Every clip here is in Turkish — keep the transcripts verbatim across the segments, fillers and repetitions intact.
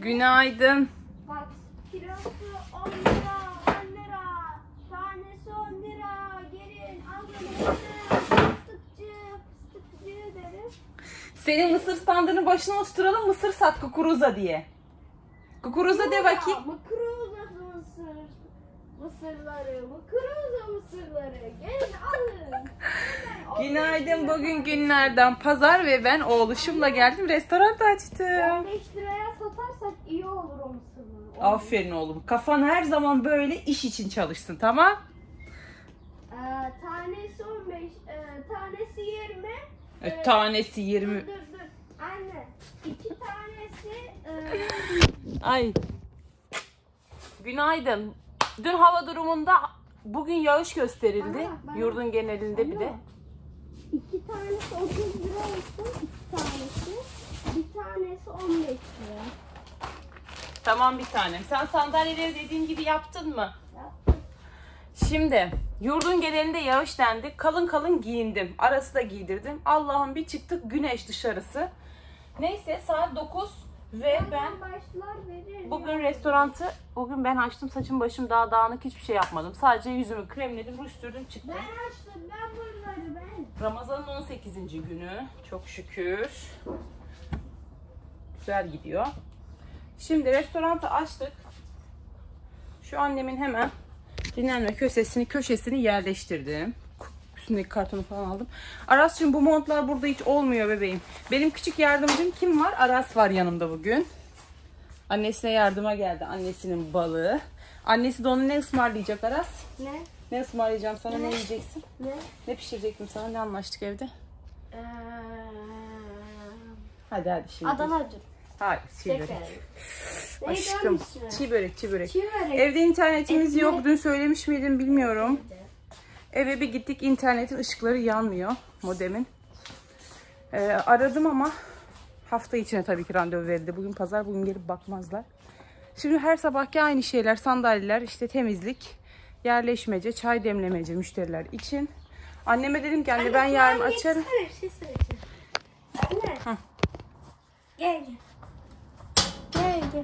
Günaydın. Bak kilosu on lira, on lira. Tanesi on lira. Gelin alın. Fıstıkçı, fıstıkçı derim. Senin mısır standının başına oturalım, mısır sat kukuruza diye. Kukuruza de bakayım. Mıkruza mısır. Mısırları, mıkruza mısırları. Gelin alın. Günaydın. Bugün günlerden pazar ve ben oğluşumla geldim. Restoran açtım. on beş liraya satarsak iyi olur o mısırları. Aferin oğlum. Kafan her zaman böyle iş için çalışsın, tamam? Ee, tanesi on beş, e, tanesi yirmi. E, e, tanesi Dur yirmi. dur dur. Anne. İki tanesi e, Ay. Günaydın. Dün hava durumunda bugün yağış gösterildi. Bana bak, bana. Yurdun genelinde bir de. iki tanesi otuz lira olsun. iki tanesi. Bir tanesi on beş lira. Tamam bir tanem. Sen sandalyeleri dediğim gibi yaptın mı? Yaptım. Şimdi yurdun genelinde yağış dendi. Kalın kalın giyindim. Arası da giydirdim. Allah'ım bir çıktık güneş dışarısı. Neyse saat dokuz ve ben başlar veririm. bugün restorantı bugün ben açtım. Saçım başım daha dağınık, hiçbir şey yapmadım. Sadece yüzümü kremledim, ruj sürdüm, çıktım. Ben açtım. Ben bunları ben. Ramazan'ın on sekizinci günü. Çok şükür. Güzel gidiyor. Şimdi restoranı açtık. Şu annemin hemen dinlenme köşesini köşesini yerleştirdim. Üstündeki kartonu falan aldım. Aras'cığım bu montlar burada hiç olmuyor bebeğim. Benim küçük yardımcım kim var? Aras var yanımda bugün. Annesine yardıma geldi. Annesinin balığı. Annesi de onu ne ısmarlayacak Aras? Ne? Ne ısmarlayacağım sana? Ne, Ne? yiyeceksin? Ne? Ne pişirecektim sana? Ne anlaştık evde? Ee, Hadi hadi şimdi. Adana dür. Hayır, çiğ börek. Tekrar. Aşkım, çiğ börek, çiğ börek. Çiğ börek. Evde internetimiz Ekmek. yok. Dün söylemiş miydim bilmiyorum. Eve bir gittik, internetin ışıkları yanmıyor modemin. Ee, aradım ama hafta içine tabii ki randevu verildi. Bugün pazar, bugün gelip bakmazlar. Şimdi her sabahki aynı şeyler, sandalyeler, işte temizlik, yerleşmece, çay demlemece müşteriler için. Anneme dedim ki anne ben yarın açarım. Sana bir şey söyleyeceğim. Anne. Hı. Gel gel. Gel gel.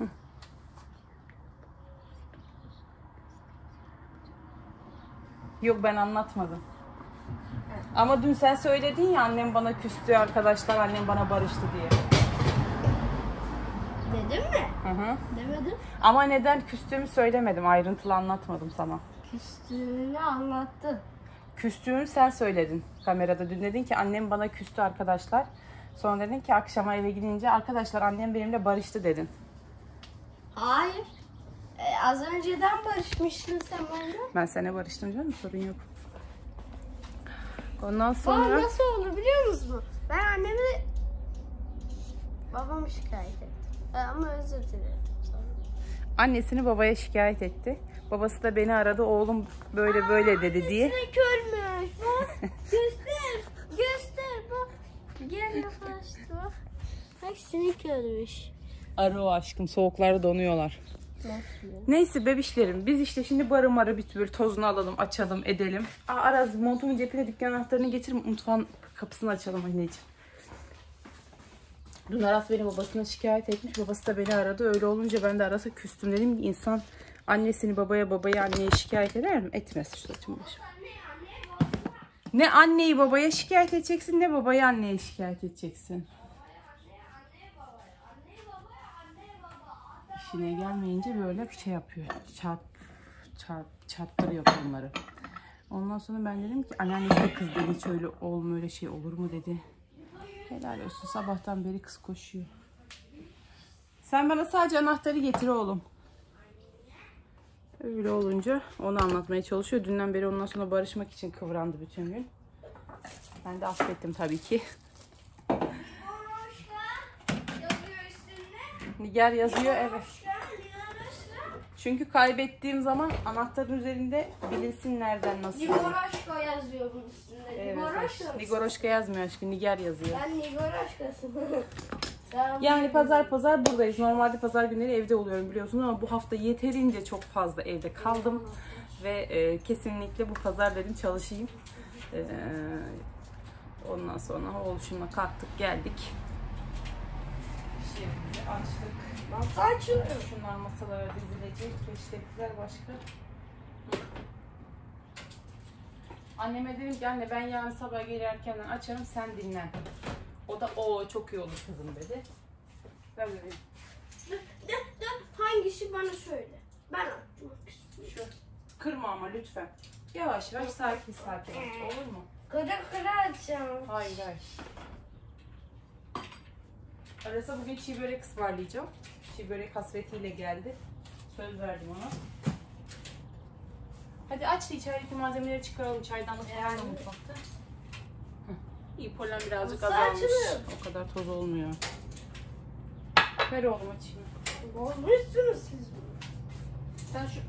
Yok ben anlatmadım. Ama dün sen söyledin ya annem bana küstü arkadaşlar, annem bana barıştı diye. Dedim mi? Hı hı. Demedim. Ama neden küstüğümü söylemedim, ayrıntılı anlatmadım sana. Küstüğünü anlattı. Küstüğümü sen söyledin kamerada. Dün dedin ki annem bana küstü arkadaşlar. Sonra dedin ki akşama eve gidince arkadaşlar annem benimle barıştı dedin. Hayır. Ee, az önceden barışmıştın sen benimle. Ben seninle barıştım canım, sorun yok. Ondan Aa, sonra... nasıl olur biliyor musun? Ben annemi babamı şikayet ettim. Ee, ama özür dilerim sonra. Annesini babaya şikayet etti. Babası da beni aradı, oğlum böyle böyle dedi diye. Annesine körmüş. Bak göster. Göster bak. Gel yaklaştı bak. Bak sinek körmüş. Arı o aşkım, soğuklarda donuyorlar. Nasıl? Neyse bebişlerim, biz işte şimdi barı marı bir böyle tozunu alalım, açalım, edelim. Aa, Araz montumun cebine dükkan anahtarını getir, mutfağın kapısını açalım anneciğim. Dün Aras beni babasına şikayet etmiş, babası da beni aradı. Öyle olunca ben de Aras'a küstüm. Dedim ki insan annesini babaya, babayı anneye şikayet eder mi? Etmez şu saçım başım. Ne anneyi babaya şikayet edeceksin, ne babayı anneye şikayet edeceksin. İşine gelmeyince böyle bir şey yapıyor. Çarp, çarp, çarptırıyor onları. Ondan sonra ben dedim ki anneannesi de kız dedi, hiç öyle olmuyor, öyle şey olur mu dedi. Helal olsun, sabahtan beri kız koşuyor. Sen bana sadece anahtarı getir oğlum. Öyle olunca onu anlatmaya çalışıyor. Dünden beri ondan sonra barışmak için kıvrandı bütün gün. Ben de affettim tabii ki. Nigar yazıyor, evet. Çünkü kaybettiğim zaman anahtarın üzerinde bilinsin nereden nasıl. Nigoroşko yazıyor bunun üstünde. Evet, Nigoroşko. Nigoroşka yazmıyor aşkım, Nigar yazıyor. Ben Nigoroşkasın. Yani pazar pazar buradayız. Normalde pazar günleri evde oluyorum biliyorsunuz ama bu hafta yeterince çok fazla evde kaldım. Ve e, kesinlikle bu pazar dedim çalışayım. E, ondan sonra oğluşumla kalktık geldik. İş yerimizi açtık. Nasıl açılıyor? Şunlar masalara dizilecek. Peçetelikler başka. Anneme dedim ki anne ben yarın sabah gelir erkenden açarım sen dinlen. O da o çok iyi olur kızım dedi. Ben de dedim. Dur, dur, dur. Hangisi bana söyle. Ben açmak istiyorum. Şu kırma ama lütfen. Yavaş yavaş sakin sakin aç, olur mu? Kıra kıra açacağım. Hayır hayır. Aras'a bugün çiğ börek ısmarlayacağım. Çiğ börek hasretiyle geldi. Söz verdim ona. Hadi aç da içerideki malzemeleri çıkaralım. Çaydanlık falan da mutfakta. Heh. İyi, polen birazcık Nasıl azalmış. açılıyor? O kadar toz olmuyor. Ver oğlum açayım. Bozmuşsunuz siz bunu. Sen şu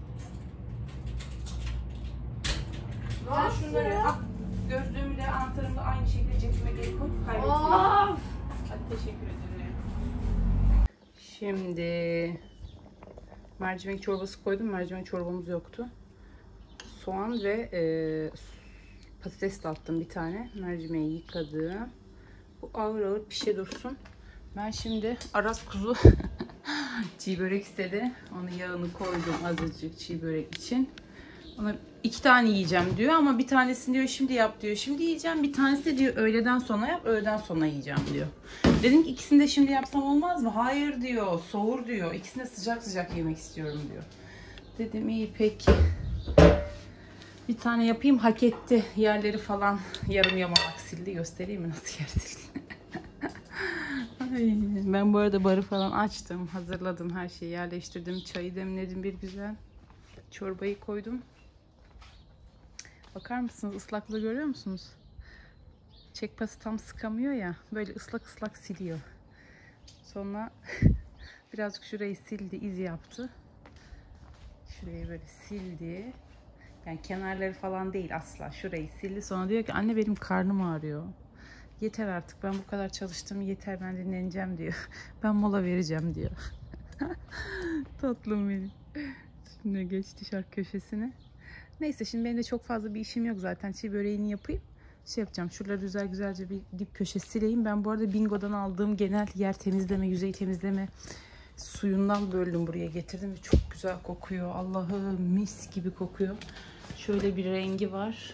Sen Nasıl şunları ya? al. Gözlüğümü de anahtarımı da aynı şekilde cebime geri koy. Kaybetme. Aa! Hadi teşekkür ederim. Şimdi mercimek çorbası koydum. Mercimek çorbamız yoktu. Soğan ve e, patates de attım bir tane. Mercimeği yıkadım. Bu ağır ağır pişe dursun. Ben şimdi Aras kuzu çiğ börek istedi. Onun yağını koydum azıcık çiğ börek için. Ona iki tane yiyeceğim diyor ama bir tanesini diyor şimdi yap diyor. Şimdi yiyeceğim. Bir tanesi de diyor öğleden sonra yap, öğleden sonra yiyeceğim diyor. Dedim ki ikisini de şimdi yapsam olmaz mı? Hayır diyor. Soğur diyor. İkisini de sıcak sıcak yemek istiyorum diyor. Dedim iyi peki. Bir tane yapayım, hak etti. Yerleri falan yarım yamalak sildi. Göstereyim mi nasıl yer sildi? Ay, ben bu arada barı falan açtım. Hazırladım, her şeyi yerleştirdim. Çayı demledim bir güzel. Çorbayı koydum. Bakar mısınız? Islaklığı görüyor musunuz? Çekpası tam sıkamıyor ya. Böyle ıslak ıslak siliyor. Sonra birazcık şurayı sildi, iz yaptı. Şurayı böyle sildi. Yani kenarları falan değil asla. Şurayı sildi. Sonra diyor ki anne benim karnım ağrıyor. Yeter artık, ben bu kadar çalıştım, yeter, ben dinleneceğim diyor. Ben mola vereceğim diyor. Tatlım benim. Şimdi geçti şark köşesine. Neyse şimdi benim de çok fazla bir işim yok zaten. Çiğ böreğini yapayım. Şey yapacağım. Şuraları güzel güzelce bir dip köşe sileyim. Ben bu arada Bingo'dan aldığım genel yer temizleme, yüzey temizleme suyundan böldüm buraya getirdim. Ve çok güzel kokuyor. Allah'ım mis gibi kokuyor. Şöyle bir rengi var.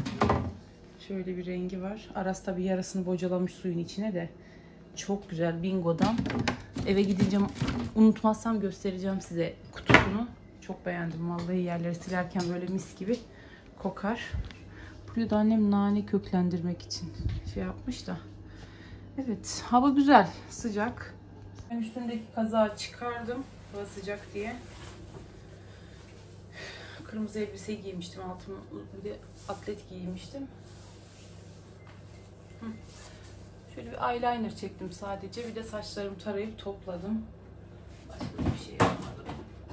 Şöyle bir rengi var. Aras tabii yarısını bocalamış suyun içine de. Çok güzel Bingo'dan. Eve gidince unutmazsam göstereceğim size kutusunu. Çok beğendim. Vallahi yerleri silerken böyle mis gibi kokar. Buraya da annem nane köklendirmek için şey yapmış da. Evet, hava güzel, sıcak. Ben üstündeki kazağı çıkardım. Hava sıcak diye. Kırmızı elbise giymiştim. Altıma bir de atlet giymiştim. Hı. Şöyle bir eyeliner çektim sadece. Bir de saçlarımı tarayıp topladım. Başka bir şey yapmadım.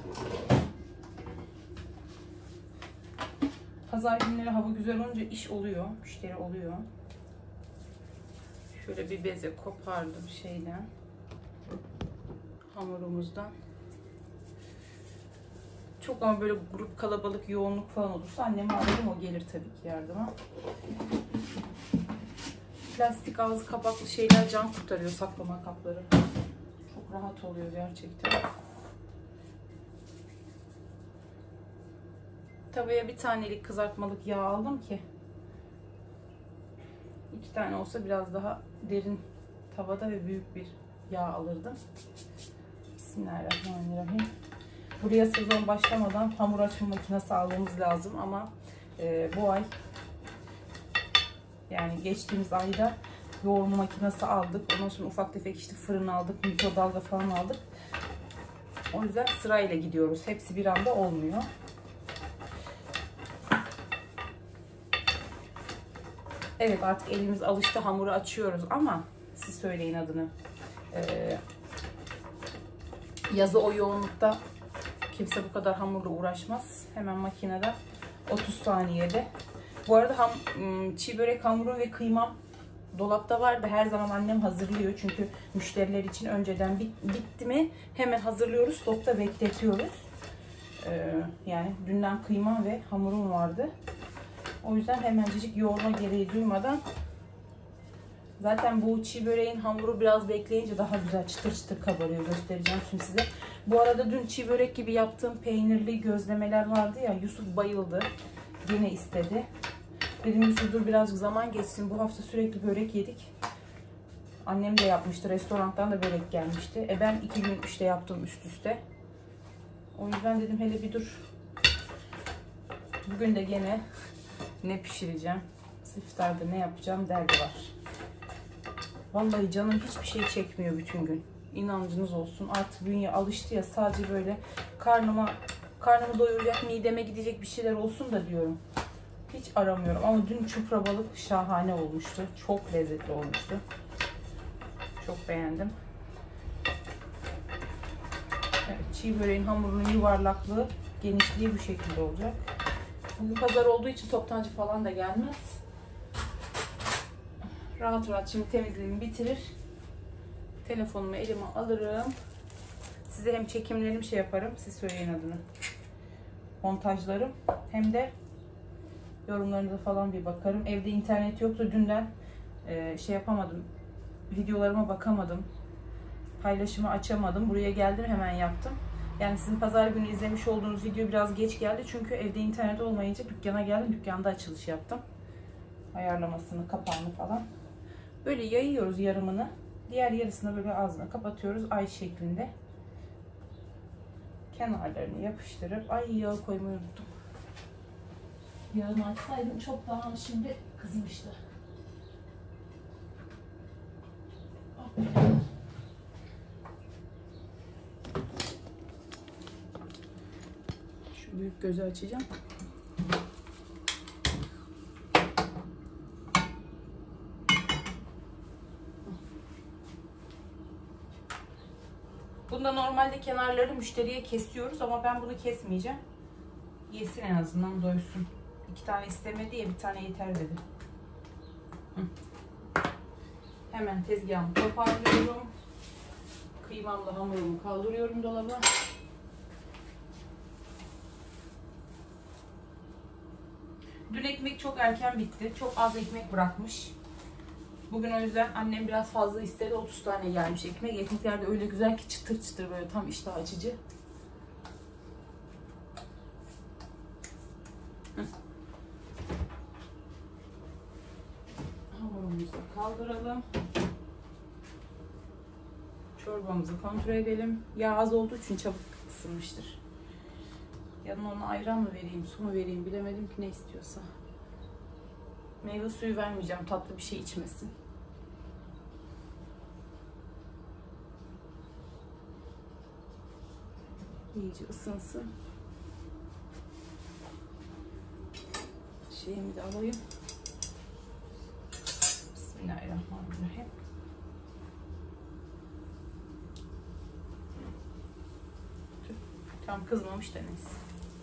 Pazar günleri hava güzel olunca iş oluyor. Müşteri oluyor. Şöyle bir beze kopardım şeyden. Hamurumuzdan. Çok ama böyle grup kalabalık, yoğunluk falan olursa annemi alırım, o gelir tabii ki yardıma. Plastik ağzı kapaklı şeyler can kurtarıyor, saklama kapları. Çok rahat oluyor gerçekten. Tavaya bir tanelik kızartmalık yağ aldım ki iki tane olsa biraz daha derin tavada ve büyük bir yağ alırdım. Bismillahirrahmanirrahim. Buraya sezon başlamadan hamur açma makinesi almamız lazım ama e, bu ay, yani geçtiğimiz ayda yoğurma makinesi aldık. Ondan sonra ufak tefek işte fırın aldık, mikrodalga falan aldık. O yüzden sırayla gidiyoruz. Hepsi bir anda olmuyor. Evet, artık elimiz alıştı, hamuru açıyoruz ama siz söyleyin adını. Ee, yazı o yoğunlukta kimse bu kadar hamurla uğraşmaz. Hemen makinede otuz saniyede. Bu arada ham, çiğ börek hamuru ve kıymam dolapta vardı. Her zaman annem hazırlıyor. Çünkü müşteriler için önceden bit, bitti mi hemen hazırlıyoruz. Stokta bekletiyoruz. Ee, yani dünden kıyma ve hamurum vardı. O yüzden hemencecik yoğurma gereği duymadan Zaten bu çiğ böreğin hamuru biraz bekleyince daha güzel çıtır çıtır kabarıyor. Göstereceğim şimdi size. Bu arada dün çiğ börek gibi yaptığım peynirli gözlemeler vardı ya. Yusuf bayıldı. Yine istedi. Dedim Yusuf dur birazcık zaman geçsin. Bu hafta sürekli börek yedik. Annem de yapmıştı. Restorandan da börek gelmişti. E ben iki gün işte yaptım üst üste. O yüzden dedim hele bir dur. Bugün de gene ne pişireceğim? İftarda ne yapacağım derdi var. Vallahi canım hiçbir şey çekmiyor bütün gün. İnancınız olsun. Artık bünye alıştı ya, sadece böyle karnıma karnımı doyuracak, mideme gidecek bir şeyler olsun da diyorum. Hiç aramıyorum. Ama dün çupra balık şahane olmuştu. Çok lezzetli olmuştu. Çok beğendim. Evet, çiğ böreğin hamurunun yuvarlaklığı, genişliği bu şekilde olacak. Bugün pazar olduğu için toptancı falan da gelmez. Rahat rahat şimdi temizliğimi bitirir. Telefonumu elime alırım. Size hem çekimlerim şey yaparım. Siz söyleyin adını. Montajlarım. Hem de yorumlarınıza falan bir bakarım. Evde internet yoktu. Dünden e, şey yapamadım. Videolarıma bakamadım. Paylaşımı açamadım. Buraya geldim hemen yaptım. Yani sizin pazar günü izlemiş olduğunuz video biraz geç geldi. Çünkü evde internet olmayınca dükkana geldim. Dükkanda açılış yaptım. Ayarlamasını, kapağını falan. Böyle yayıyoruz yarımını. Diğer yarısını böyle ağzına kapatıyoruz. Ay şeklinde. Kenarlarını yapıştırıp, ay yağ koymayı unuttum. Yağını açsaydım çok daha şimdi kızmıştı. Şu büyük gözü açacağım. Bunda normalde kenarları müşteriye kesiyoruz ama ben bunu kesmeyeceğim. Yesin en azından, doysun. İki tane istemedi ya, bir tane yeter dedi. Hı. Hemen tezgahımı toparlıyorum. Kıymamla hamurumu kaldırıyorum dolaba. Dün ekmek çok erken bitti. Çok az ekmek bırakmış. Bugün o yüzden annem biraz fazla istedi. otuz tane gelmiş ekmek. Ekmekler de öyle güzel ki çıtır çıtır, böyle tam iştah açıcı. Hamurumuzu kaldıralım. Çorbamızı kontrol edelim. Yağ az olduğu için çabuk ısınmıştır. Yanına ona ayran mı vereyim, su mu vereyim bilemedim ki, ne istiyorsa. Meyve suyu vermeyeceğim, tatlı bir şey içmesin. İyice ısınsın. Şeyimi de alayım. Bismillahirrahmanirrahim. Tam kızmamış da neyse.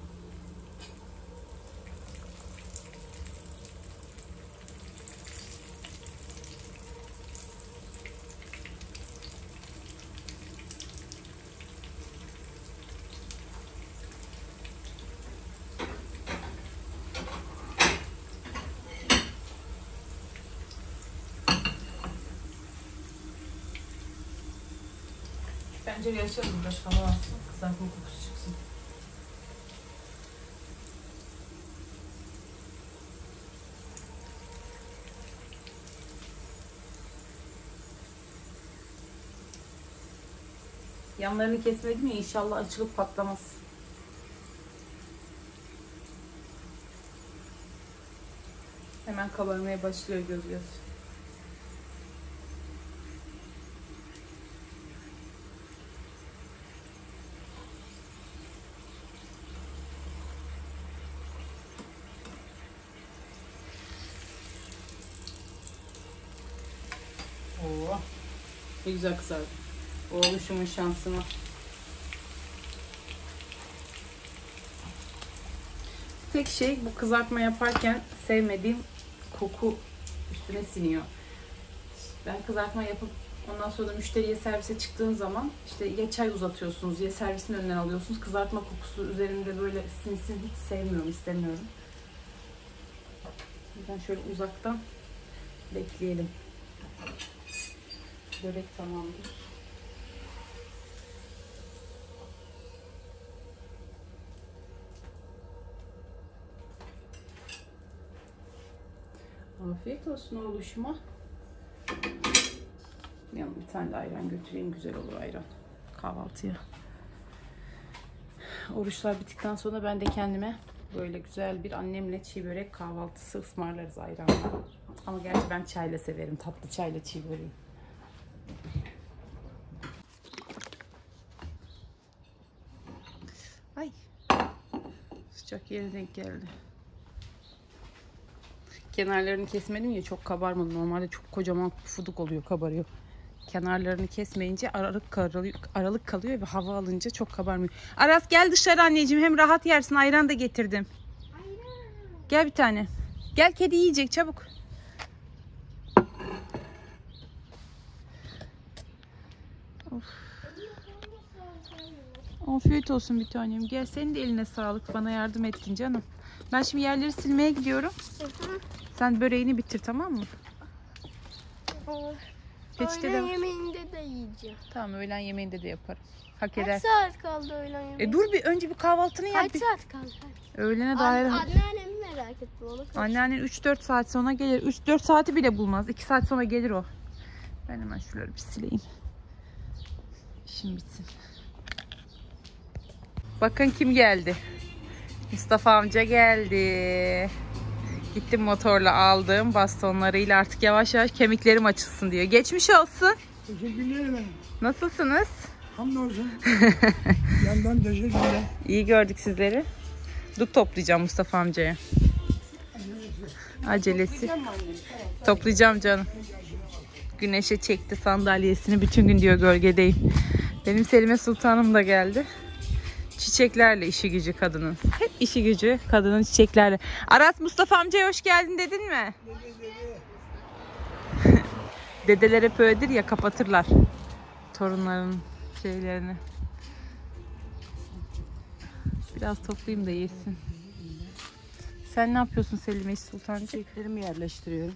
Pencereyi açalım, biraz hava alsın, kızartma kokusu çıksın. Yanlarını kesmedim ya, inşallah açılıp patlamaz. Hemen kabarmaya başlıyor göz göz. Oo, ne güzel kızardı. Oğluşumun şansına. Tek şey, bu kızartma yaparken sevmediğim koku üstüne siniyor. Ben kızartma yapıp ondan sonra da müşteriye servise çıktığım zaman işte ya çay uzatıyorsunuz ya servisin önünden alıyorsunuz. Kızartma kokusu üzerinde böyle sinsin, hiç sevmiyorum, istemiyorum. O yüzden şöyle uzaktan bekleyelim. Börek tamamdır. Afiyet olsun oğluşuma. Yanına bir tane de ayran götüreyim. Güzel olur ayran kahvaltıya. Oruçlar bittikten sonra ben de kendime böyle güzel bir annemle çiğ börek kahvaltısı ısmarlarız ayranla. Ama gerçi ben çayla severim. Tatlı çayla çiğ böreği. Ay. Sıcak yere denk geldi. Kenarlarını kesmedim ya, çok kabarmadı. Normalde çok kocaman pufuduk oluyor, kabarıyor. Kenarlarını kesmeyince aralık kalıyor, aralık kalıyor ve hava alınca çok kabarmıyor. Aras gel dışarı anneciğim, hem rahat yersin. Ayran da getirdim. Ayran. Gel bir tane. Gel, kedi yiyecek, çabuk. Of. Afiyet olsun bir tanem. Gel, senin de eline sağlık. Bana yardım ettin canım. Ben şimdi yerleri silmeye gidiyorum. Hı hı. Sen böreğini bitir, tamam mı? Peçete öğlen de... yemeğinde de yiyeceğim. Tamam, öğlen yemeğinde de yaparım. Hak Kaç eder. saat kaldı öğlen yemeği? E dur bir, önce bir kahvaltını yap. Kaç bir... saat kaldı? Öğlene dair. An anneannemi merak ettim. Onu anneannen üç dört saat sonra gelir. üç dört saati bile bulmaz. iki saat sonra gelir o. Ben hemen şuraları bir sileyim. İşim bitsin. Bakın kim geldi. Mustafa amca geldi. Gittim motorla aldığım bastonlarıyla artık yavaş yavaş kemiklerim açılsın diyor. Geçmiş olsun. Teşekkürler. Nasılsınız? Hamdolsun. Yandan teşekkürler. İyi gördük sizleri. Dut toplayacağım Mustafa amcaya. Acelesi. Toplayacağım canım. Güneşe çekti sandalyesini. Bütün gün diyor gölgedeyim. Benim Selime Sultanım da geldi. Çiçeklerle işi gücü kadının. Hep işi gücü kadının çiçeklerle. Aras, Mustafa amcaya hoş geldin dedin mi? Dedeler hep öyledir ya, kapatırlar torunların şeylerini. Biraz toplayayım da yesin. Sen ne yapıyorsun Selime Sultan? Çiçeklerimi yerleştiriyorum.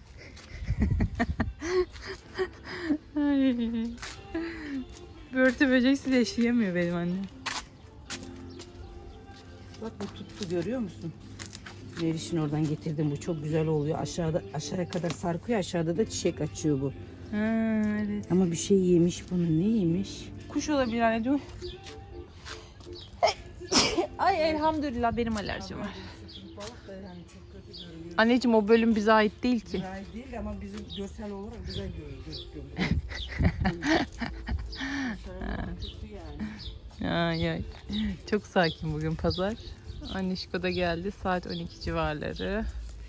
Börtü böceksiz yaşayamıyor benim annem. Bak bu tuttu, görüyor musun? Meriç'in oradan getirdim, bu çok güzel oluyor. Aşağıda aşağıya kadar sarkıyor, aşağıda da çiçek açıyor bu. Ha, evet. Ama bir şey yemiş bunu, ne yemiş? Kuş olabilir anneciğim. Ay elhamdülillah benim alerjim var. Anneciğim o bölüm bize ait değil ki. Güzel değil ama bizim görsel olarak güzel gözüküyor. Ay ay. Çok sakin bugün pazar. Anneşko da geldi. Saat on iki civarları.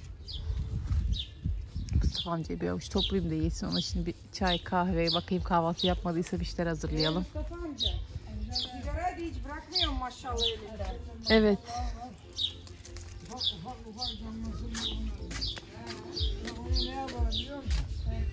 Mustafa amcaya bir avuç toplayayım da yesin. Ona şimdi bir çay kahve, bakayım kahvaltı yapmadıysa bir şeyler hazırlayalım. Mustafa amca, sigarayı da hiç bırakmıyor maşallah öyle. Evet. Ufak ufak ufak canlasın. Ben onu ne yapalım biliyor musun?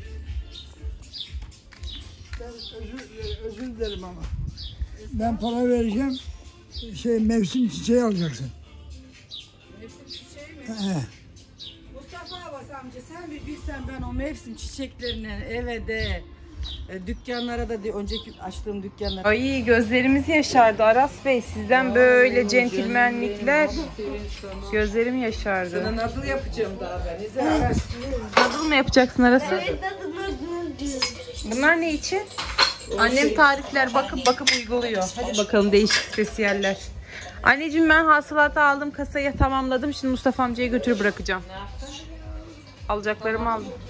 Ben özür, özür dilerim ama. Ben para vereceğim. Şey, mevsim çiçeği alacaksın. Mevsim çiçeği mi? He. Mustafa Abbas amca, sen bir bilsen ben o mevsim çiçeklerini eve de e, dükkanlara da de, önceki açtığım dükkanlara. Ay gözlerimiz yaşardı Aras Bey. Sizden böyle centilmenlikler. Gözlerim yaşardı. Sana nadıl yapacağım daha ben. İzle araştırıyorum. Nadıl mı yapacaksın Arası? Evet, tadına dur diyor. Bunlar ne için? Annem tarifler bakıp bakıp uyguluyor. Hadi bakalım değişik spesiyeller. Anneciğim ben hasılatı aldım, kasayı tamamladım. Şimdi Mustafa amcaya götürüp bırakacağım. Alacaklarımı aldım.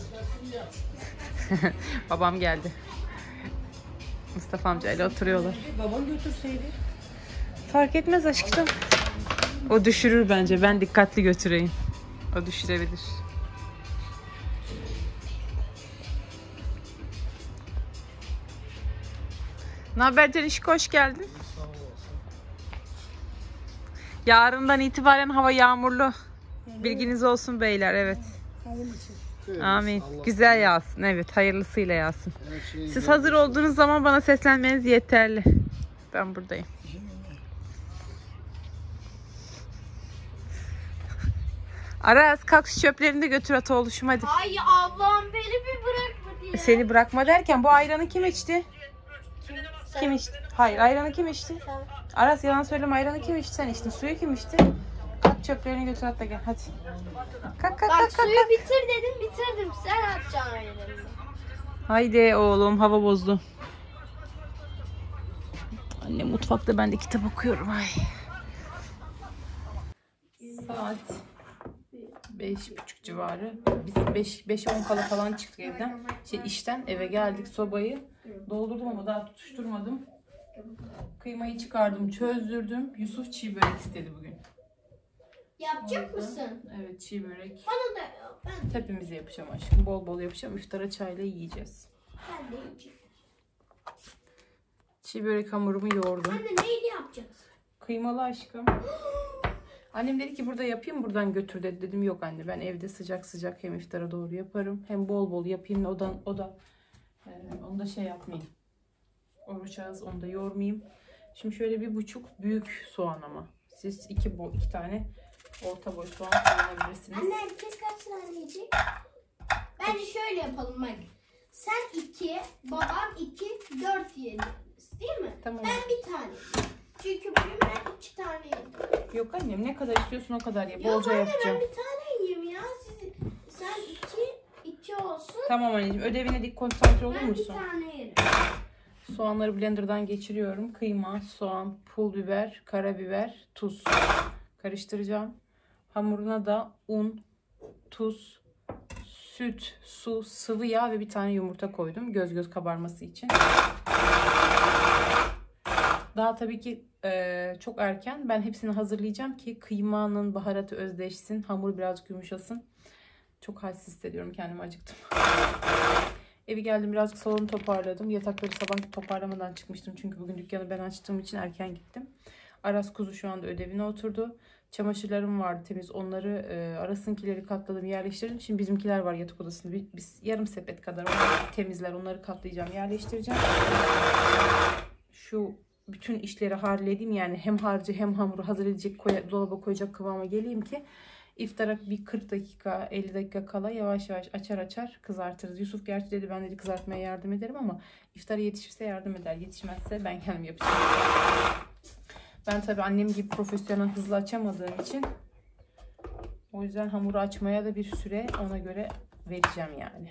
Babam geldi. Mustafa amcayla oturuyorlar. Baban götürseydi. Fark etmez aşkım. O düşürür bence. Ben dikkatli götüreyim. O düşürebilir. Ne haber Canişko, hoş geldin. Yarından itibaren hava yağmurlu. Bilginiz olsun beyler, evet. Amin. Güzel yağsın, evet, hayırlısıyla yağsın. Siz hazır olduğunuz zaman bana seslenmeniz yeterli. Ben buradayım. Aras kalk şu çöplerini de götür at oğluşum hadi. Ay ablam beni bir bırakma ya. Seni bırakma derken bu ayranı kim içti? Kim içti? Hayır, ayranı kim içti? Sen. Aras yalan söyleme, ayranı kim içti? Sen içtin. Suyu kim içti? Kalk çöplerini götür at da gel hadi. Kalk kalk Bak kalk kalk. suyu bitir dedim bitirdim. Sen atacaksın ayranı. Haydi oğlum, hava bozdu. Anne mutfakta, ben de kitap okuyorum. Ay. Saat beş buçuk civarı. Biz beş beş on kala falan çıktık evden. Şey, işten eve geldik, sobayı doldurdum ama daha tutuşturmadım. Kıymayı çıkardım, çözdürdüm. Yusuf çiğ börek istedi bugün. Yapacak Orada. mısın? Evet, çiğ börek. Bana da yap. Ben, Hepimize yapacağım aşkım. Bol bol yapacağım. İftara çayla yiyeceğiz. ben de yiyeceğim. Çiğ börek hamurumu yoğurdum. Anne neyle yapacaksın? Kıymalı aşkım. Annem dedi ki burada yapayım, buradan götür dedi. Dedim yok anne, ben evde sıcak sıcak hem iftara doğru yaparım. Hem bol bol yapayım da o da, o da e, onu da şey yapmayayım. Oruç ağız, onu da yormayayım. Şimdi şöyle bir buçuk büyük soğan ama. Siz iki, boy, iki tane orta boy soğan kullanabilirsiniz. Anne herkes kaç tane yiyecek? Bence şöyle yapalım bak. Sen iki, babam iki, dört yediniz değil mi? Tamam. Ben bir tane. Çünkü bugün ben iki tane yedim. Yok annem, ne kadar istiyorsun o kadar ye. Yok Bolca anne yapacağım. ben bir tane yiyeyim ya. Siz, sen iki, iki olsun. Tamam anneciğim, ödevine dik konsantre olur Ben bir musun? tane yerim. Soğanları blenderdan geçiriyorum. Kıyma, soğan, pul biber, karabiber, tuz. Karıştıracağım. Hamuruna da un, tuz, süt, su, sıvı yağ ve bir tane yumurta koydum. Göz göz kabarması için. Daha tabii ki e, çok erken. Ben hepsini hazırlayacağım ki kıymanın baharatı özdeşsin. Hamur birazcık yumuşasın. Çok halsiz hissediyorum kendimi, acıktım. Evi geldim, birazcık salonu toparladım. Yatakları sabah toparlamadan çıkmıştım. Çünkü bugün dükkanı ben açtığım için erken gittim. Aras kuzu şu anda ödevine oturdu. Çamaşırlarım vardı temiz. Onları e, Aras'ınkileri katladım, yerleştirdim. Şimdi bizimkiler var yatak odasında. Biz, biz yarım sepet kadar onları temizler. Onları katlayacağım, yerleştireceğim. Şu bütün işleri halledeyim. Yani hem harcı hem hamuru hazır edecek, koy, dolaba koyacak kıvama geleyim ki İftara bir kırk dakika elli dakika kala yavaş yavaş açar açar kızartırız. Yusuf gerçi dedi ben dedi kızartmaya yardım ederim ama iftara yetişirse yardım eder. Yetişmezse ben kendim yapacağım. Ben tabii annem gibi profesyonel hızlı açamadığım için o yüzden hamuru açmaya da bir süre ona göre vereceğim yani.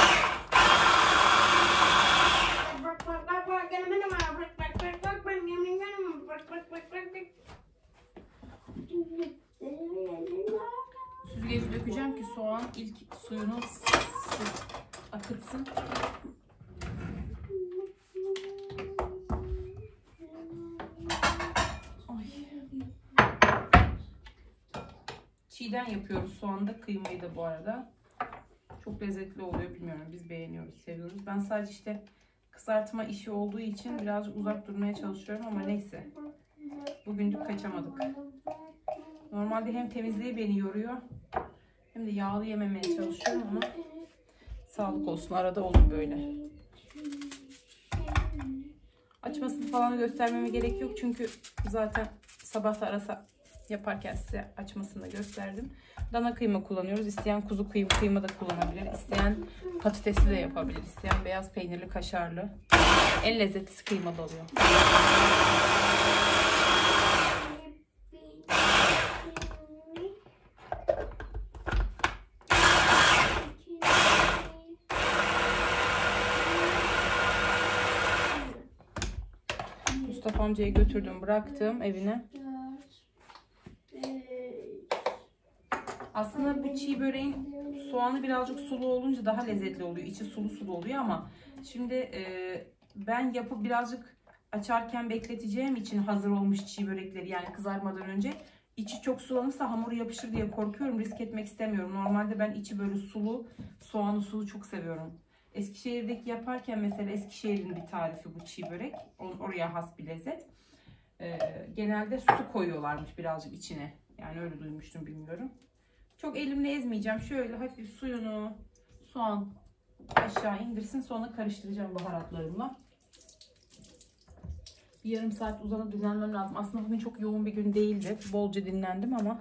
Bak bak bak bak gelme ne var? Bak bak bak bak ben yemin ederim. Bak bak bak bak. Süzgeci dökeceğim ki soğan ilk suyunu akıtsın. Ay. Çiğden yapıyoruz soğanda, kıymayı da bu arada. Çok lezzetli oluyor, bilmiyorum, biz beğeniyoruz, seviyoruz. Ben sadece işte kızartma işi olduğu için birazcık uzak durmaya çalışıyorum ama neyse. Bugünlük kaçamadık. Normalde hem temizliği beni yoruyor hem de yağlı yememeye çalışıyorum ama sağlık olsun, arada olur böyle. Açmasını falan göstermeme gerek yok çünkü zaten sabah da arasa yaparken size açmasını da gösterdim. Dana kıyma kullanıyoruz. İsteyen kuzu kıyma, kıyma da kullanabilir. İsteyen patatesli de yapabilir. İsteyen beyaz peynirli, kaşarlı. En lezzetlisi kıymalı oluyor. Mustafa amcaya götürdüm, bıraktım evine. Aslında bu çiğ böreğin soğanı birazcık sulu olunca daha lezzetli oluyor. İçi sulu sulu oluyor ama şimdi e, ben yapıp birazcık açarken bekleteceğim için hazır olmuş çiğ börekleri, yani kızarmadan önce içi çok sulanırsa hamuru yapışır diye korkuyorum. Risk etmek istemiyorum. Normalde ben içi böyle sulu, soğanı sulu çok seviyorum. Eskişehir'deki yaparken mesela, Eskişehir'in bir tarifi bu çiğ börek. Oraya has bir lezzet. E, genelde su koyuyorlarmış birazcık içine. Yani öyle duymuştum, bilmiyorum. Çok elimle ezmeyeceğim. Şöyle hafif suyunu, soğan aşağı indirsin. Sonra karıştıracağım baharatlarımla. Bir yarım saat uzanıp dinlenmem lazım. Aslında bugün çok yoğun bir gün değildi. Bolca dinlendim ama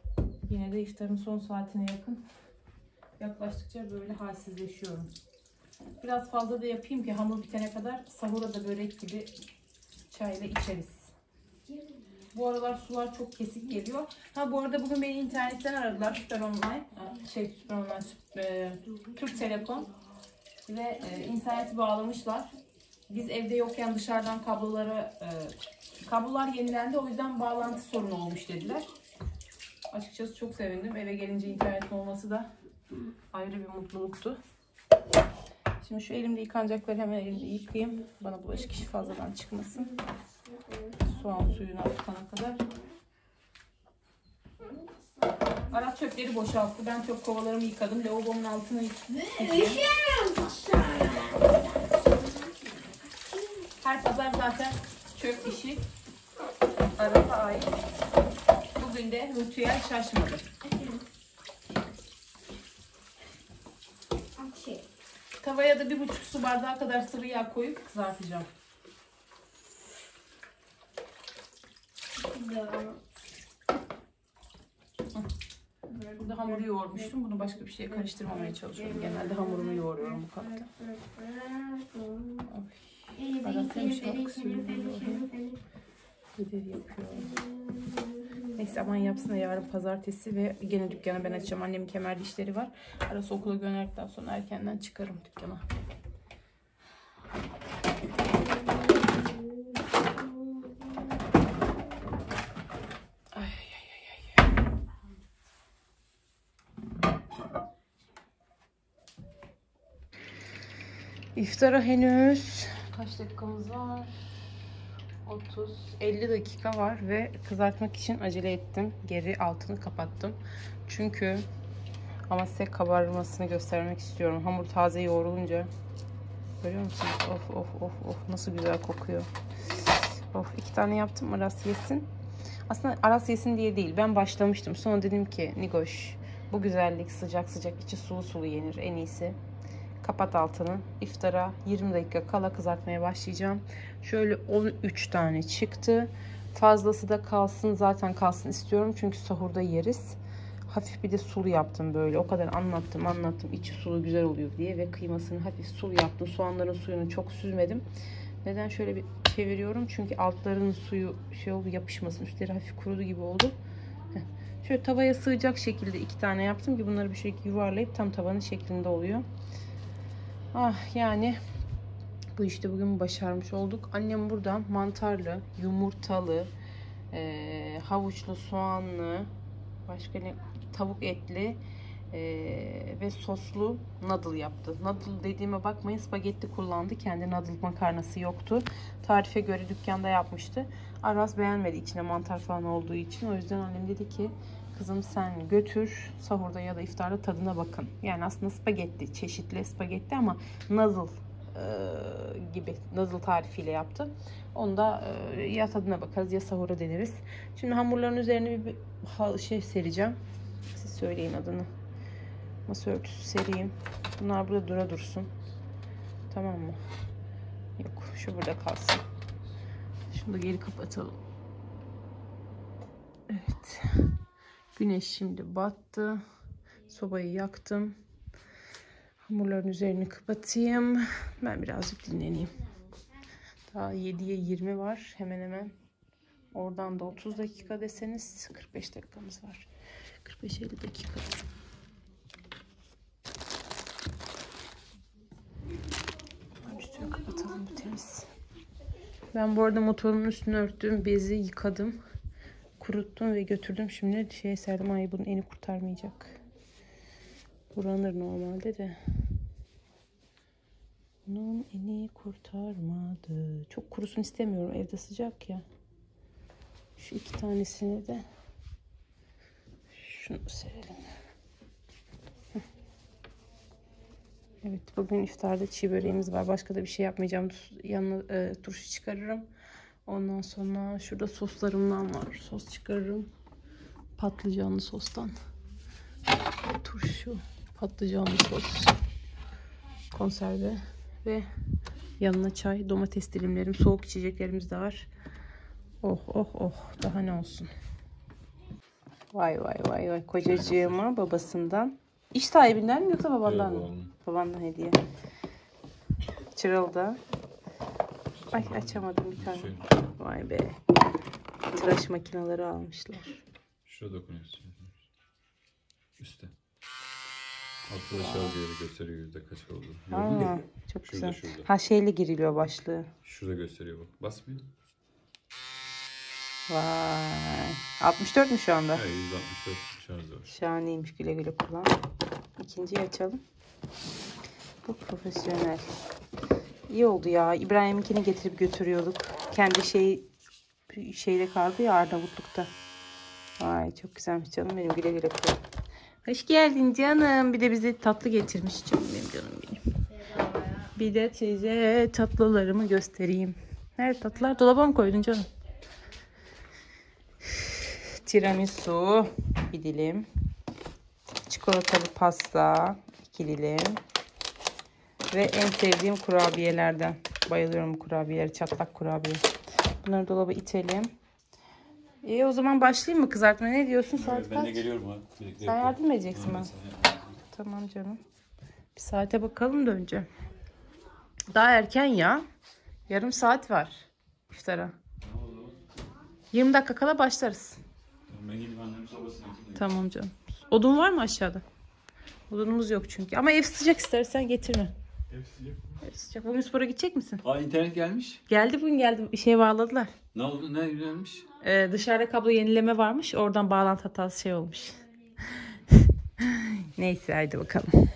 yine de iftarın son saatine yakın yaklaştıkça böyle halsizleşiyorum. Biraz fazla da yapayım ki hamur bitene kadar sahura da börek gibi çayla içeriz. Bu aralar sular çok kesik geliyor. Ha bu arada bugün beni internetten aradılar. Süper Online. Şey Süper Online. E, Türk Telekom. Ve e, interneti bağlamışlar. Biz evde yokken dışarıdan kablolara e, kablolar yenilendi. O yüzden bağlantı sorunu olmuş dediler. Açıkçası çok sevindim. Eve gelince internetin olması da ayrı bir mutluluktu. Şimdi şu elimde yıkanacakları hemen elimde yıkayayım. Bana bulaşık işi fazladan çıkmasın. Soğan suyunu akıtana kadar. Aras çöpleri boşalttı. Ben çöp kovalarımı yıkadım. Lavabonun altını yıkadım. Her pazar zaten çöp işi Aras'a ait. Bugün de Rütü'ye şaşmadı. Tavaya da bir buçuk su bardağı kadar sıvı yağ koyup kızartacağım. Burada hamuru yoğurmuştum. Bunu başka bir şeye karıştırmamaya çalışıyorum. Genelde hamurumu yoğuruyorum bu kapta. Aras'ın şarkı söylüyor. Ödev yapıyor. Neyse aman yapsın da yarın pazartesi ve gene dükkanı ben açacağım. Annemin kemerli işleri var. Arası okula gönderdikten sonra erkenden çıkarım dükkana. Ay ay ay ay. İftara henüz kaç dakikamız var? otuz elli dakika var ve kızartmak için acele ettim. Geri altını kapattım. Çünkü ama size kabarmasını göstermek istiyorum. Hamur taze yoğrulunca görüyor musunuz? Of of of of nasıl güzel kokuyor. Of iki tane yaptım. Aras yesin. Aslında Aras yesin diye değil. Ben başlamıştım. Sonra dedim ki Nigoş bu güzellik sıcak sıcak içi sulu sulu yenir. En iyisi kapat altını. İftara yirmi dakika kala kızartmaya başlayacağım. Şöyle on üç tane çıktı. Fazlası da kalsın. Zaten kalsın istiyorum. Çünkü sahurda yeriz. Hafif bir de sulu yaptım böyle. O kadar anlattım anlattım. İçi sulu güzel oluyor diye. Ve kıymasını hafif sulu yaptım. Soğanların suyunu çok süzmedim. Neden şöyle bir çeviriyorum? Çünkü altlarının suyu şey oldu yapışmasın. Üstleri hafif kurudu gibi oldu. Heh. Şöyle tavaya sığacak şekilde iki tane yaptım ki bunları bir şekilde yuvarlayıp tam tavanın şeklinde oluyor. Ah yani bu işte bugün başarmış olduk. Annem burada mantarlı, yumurtalı, e, havuçlu, soğanlı, başka ne tavuk etli e, ve soslu noodle yaptı. Noodle dediğime bakmayın, spagetti kullandı. Kendi noodle makarnası yoktu. Tarife göre dükkanda yapmıştı. Aras beğenmedi içine mantar falan olduğu için. O yüzden annem dedi ki kızım sen götür sahurda ya da iftarda tadına bakın. Yani aslında spagetti, çeşitli spagetti ama noodle e, gibi noodle tarifiyle yaptı. Onu da e, ya tadına bakarız ya sahura deneriz. Şimdi hamurların üzerine bir, bir şey sereceğim. Siz söyleyin adını. Masa örtüsü sereyim. Bunlar burada dura dursun. Tamam mı? Yok şu burada kalsın. Şunu da geri kapatalım. Evet. Güneş şimdi battı. Sobayı yaktım. Hamurların üzerini kapatayım. Ben birazcık dinleneyim. Daha yediye yirmi var hemen hemen. Oradan da otuz dakika deseniz kırk beş dakikamız var. kırk beş elli dakika. Üstünü kapatalım bu temiz. Ben bu arada motorumun üstünü örttüm. Bezi yıkadım. Kuruttum ve götürdüm. Şimdi şeye serdim. Ay bunun eni kurtarmayacak. Buranır normalde de. Bunun eni kurtarmadı. Çok kurusun istemiyorum. Evde sıcak ya. Şu iki tanesini de şunu serelim. Evet bugün iftarda çiğ böreğimiz var. Başka da bir şey yapmayacağım. Yanına e, turşu çıkarırım. Ondan sonra şurada soslarımdan var. Sos çıkarırım. Patlıcanlı sostan. Turşu, patlıcanlı sos, konserve ve yanına çay, domates dilimlerim, soğuk içeceklerimiz de var. Oh oh oh daha ne olsun. Vay vay vay vay kocacığıma babasından. İş sahibinden mi yoksa babandan mı? Babandan hediye. Çırıldı. Ay açamadım bir tane. Vay be. Tıraş makineleri almışlar. Şurada dokunuyorsun. Üste. Altta da şarj yeri gösteriyor yüzde kaç oldu. Gördün mü? Aa, çok Şurada, güzel. şurada. Ha şeyle giriliyor başlığı. Şurada gösteriyor bak. Bas bir. Vay. altmış dört mü şu anda? Evet, yüzde altmış dört şarj var. Şahaneymiş, güle güle kullan. İkinciyi açalım. Bu profesyonel. İyi oldu ya. İbrahim'inkini getirip götürüyorduk. Kendi şey şeyde kaldı ya, Arnavutluk'ta. Vay çok güzelmiş canım benim, güle güle kullan. Hoş geldin canım. Bir de bize tatlı getirmiş canım benim, canım benim. Bir de size tatlılarımı göstereyim. Nerede tatlılar? Dolaba mı koydun canım? Tiramisu bir dilim. Çikolatalı pasta iki dilim. Ve en sevdiğim kurabiyelerden. Bayılıyorum bu kurabiyeleri. Çatlak kurabiye. Bunları dolaba itelim. İyi o zaman başlayayım mı kızartmaya? Ne diyorsun? Saat Evet, ben kaç? de geliyorum abi. Birlikte Sen yapalım. yardım mı edeceksin Tamam, bana? sen yap. Tamam canım. Bir saate bakalım da önce. Daha erken ya. Yarım saat var iftara. yirmi dakika kala başlarız. Ben gidip annemin sobasına gideyim. Tamam canım. Odun var mı aşağıda? Odunumuz yok çünkü. Ama ev sıcak, istersen getirme. Hepsi yok. Ev sıcak. Bugün spora gidecek misin? Aa internet gelmiş. Geldi bugün geldi. Bir şey bağladılar. Ne oldu? Ne gelmiş? Ee, dışarıda kablo yenileme varmış. Oradan bağlantı hatası şey olmuş. Neyse haydi bakalım.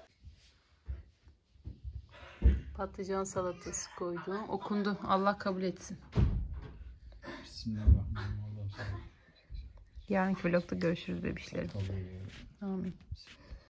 Patlıcan salatası koydum. Okundu. Allah kabul etsin. Bismillahirrahmanirrahim. Yarınki vlogda görüşürüz bebişlerim. Amin.